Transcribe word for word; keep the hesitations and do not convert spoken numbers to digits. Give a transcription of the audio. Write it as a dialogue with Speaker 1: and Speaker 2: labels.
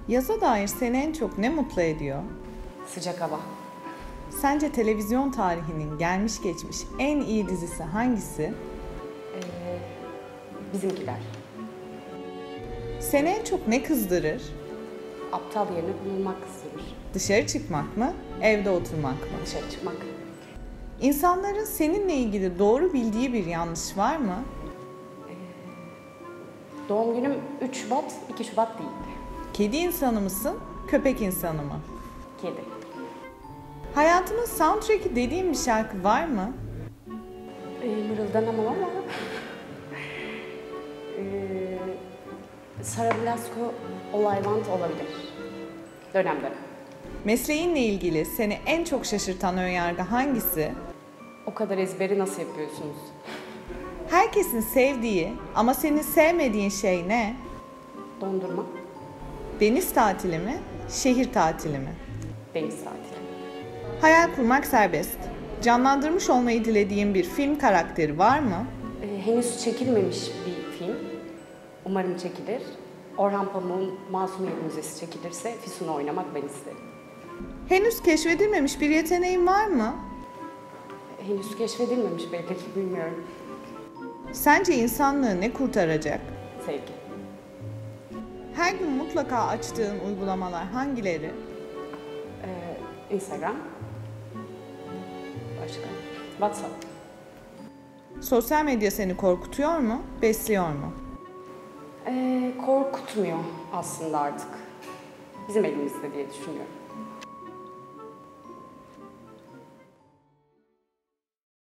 Speaker 1: Yaza dair seni en çok ne mutlu ediyor?
Speaker 2: Sıcak hava.
Speaker 1: Sence televizyon tarihinin gelmiş geçmiş en iyi dizisi hangisi?
Speaker 2: Ee, bizimkiler.
Speaker 1: Seni en çok ne kızdırır?
Speaker 2: Aptal yerine bulunmak kızdırır.
Speaker 1: Dışarı çıkmak mı, evde oturmak mı?
Speaker 2: Dışarı çıkmak.
Speaker 1: İnsanların seninle ilgili doğru bildiği bir yanlış var mı?
Speaker 2: Doğum günüm üç Şubat, iki Şubat değil.
Speaker 1: Kedi insanı mısın, köpek insanı mı?
Speaker 2: Kedi.
Speaker 1: Hayatının soundtrack'i dediğin bir şarkı var mı?
Speaker 2: Ee, mırıldanamam ama... ee, Sara Blasco All I Want olabilir. Dönem dönem.
Speaker 1: Mesleğinle ilgili seni en çok şaşırtan önyargı hangisi?
Speaker 2: O kadar ezberi nasıl yapıyorsunuz?
Speaker 1: Herkesin sevdiği ama senin sevmediğin şey ne?
Speaker 2: Dondurma.
Speaker 1: Deniz tatili mi, şehir tatili mi?
Speaker 2: Deniz tatili.
Speaker 1: Hayal kurmak serbest. Canlandırmış olmayı dilediğin bir film karakteri var mı?
Speaker 2: Ee, henüz çekilmemiş bir film. Umarım çekilir. Orhan Pamuk'un Masumiyet Müzesi çekilirse Füsun'u oynamak ben isterim.
Speaker 1: Henüz keşfedilmemiş bir yeteneğin var mı?
Speaker 2: Henüz keşfedilmemiş belki ki bilmiyorum.
Speaker 1: Sence insanlığı ne kurtaracak?
Speaker 2: Sevgi.
Speaker 1: Her gün mutlaka açtığın uygulamalar hangileri?
Speaker 2: Ee, Instagram. Başka. WhatsApp.
Speaker 1: Sosyal medya seni korkutuyor mu, besliyor mu?
Speaker 2: Ee, korkutmuyor aslında artık. Bizim elimizde diye düşünüyorum.